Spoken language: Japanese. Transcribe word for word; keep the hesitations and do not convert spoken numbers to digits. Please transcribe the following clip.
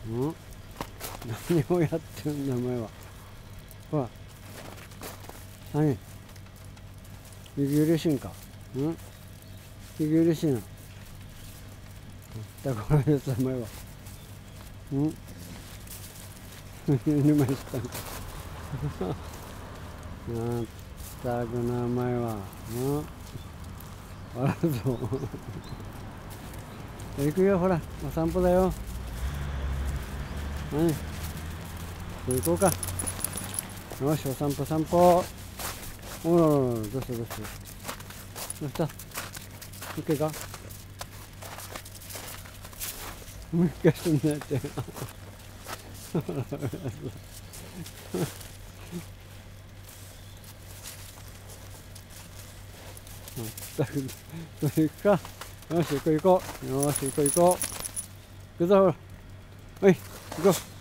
うん何をやってるんだお前は。ほら何息苦しいんか。うん息苦しいな。だからやつお前は。うん寝ましたんか。なんたくなお前は。うんあらそう行くよ、ほらお散歩だよ。何行こうか。よしお散歩散歩。おらららどうしたどうしたどうした。OK か。もう一回すんなって。全くそれ行くか。よし行こう行こう。よし行こう行こう。行くぞほら。はい行こう。